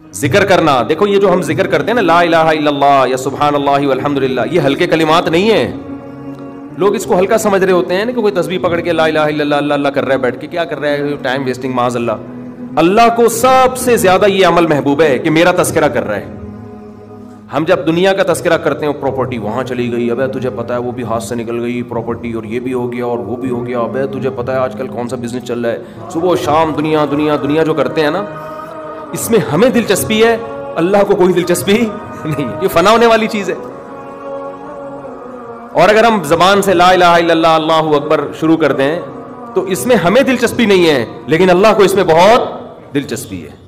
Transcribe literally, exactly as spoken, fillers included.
जिक्र करना, देखो ये जो हम जिक्र करते हैं ना, ला इलाहा इल्लल्लाह या सुभान अल्लाह व अल्हम्दुलिल्लाह, ये हल्के कलिमात नहीं है। लोग इसको हल्का समझ रहे होते हैं ना कि कोई तस्बीह पकड़ के ला इलाहा इल्लल्लाह अल्लाह अल्लाह कर रहा है, बैठ के क्या कर रहा है, टाइम वेस्टिंग, माज़ अल्लाह। अल्लाह को सबसे ज्यादा ये अमल महबूब है कि मेरा तस्करा कर रहा है। हम जब दुनिया का तस्करा करते हैं, प्रॉपर्टी वहां चली गई, अबे तुझे पता है वो भी हाथ से निकल गई प्रॉपर्टी, और ये भी हो गया और वो भी हो गया, अबे तुझे पता है आजकल कौन सा बिजनेस चल रहा है, सुबह शाम दुनिया दुनिया दुनिया जो करते हैं ना, इसमें हमें दिलचस्पी है, अल्लाह को कोई दिलचस्पी नहीं है, ये फना होने वाली चीज है। और अगर हम जबान से ला इलाहा इल्लल्लाह अल्लाहु अकबर शुरू कर दें तो इसमें हमें दिलचस्पी नहीं है, लेकिन अल्लाह को इसमें बहुत दिलचस्पी है।